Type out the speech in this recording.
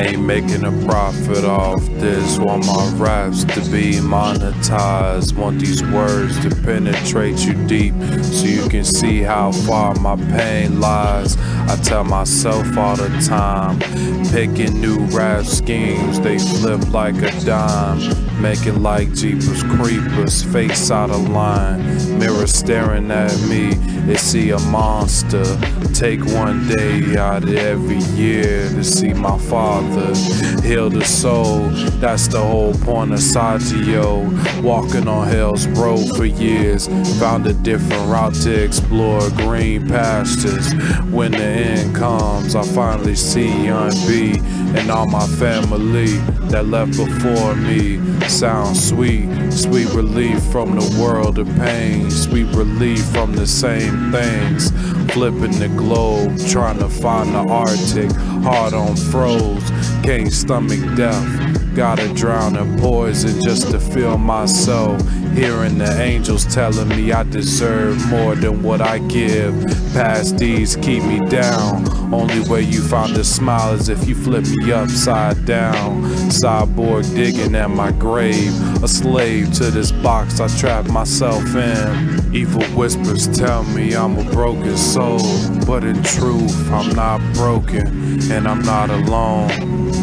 Ain't making a profit off this. Want my raps to be monetized. Want these words to penetrate you deep, so you can see how far my pain lies. I tell myself all the time, picking new rap schemes, they flip like a dime. Making like Jeepers Creepers, face out of line. Mirror staring at me, they see a monster. Take one day out of every year to see my father heal the soul. That's the whole point of Saggio. Walking on hell's road for years, found a different route to explore green pastures. When the end comes, I finally see Young B and all my family that left before me. Sounds sweet, sweet relief from the world of pain, sweet relief from the same things. Flipping the globe, trying to find the Arctic, hard on froze, can't stomach death. Gotta drown in poison just to feel myself. Hearing the angels telling me I deserve more than what I give. Past deeds keep me down. Only way you find a smile is if you flip me upside down. Cyborg digging at my grave, a slave to this box I trap myself in. Evil whispers tell me I'm a broken soul, but in truth I'm not broken and I'm not alone.